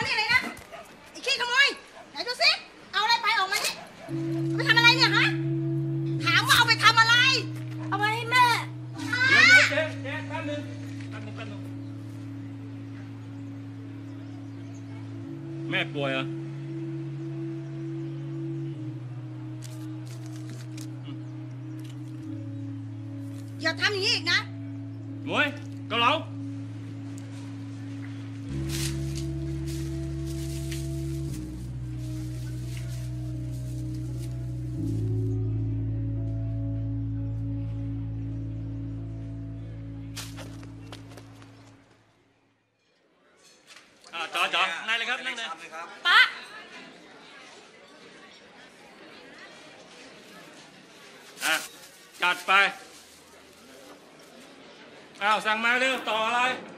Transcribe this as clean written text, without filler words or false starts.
มานี่เลยนะไอ้ขี้ขโมยไหนดูสิเอาอะไรไปออกมานี่ไปทำอะไรเนี่ยฮะถามว่าเอาไปทำอะไรเอาไปให้แม่เดี๋ยวเจ๊แป๊บนึงแม่ป่วยเหรออย่าทำอย่างนี้อีกนะหมวยเกาเหลาจ๋อนั่งเลยครับนั่งเลยป๊าจัดไปอ้าวสั่งมาเร็วต่ออะไร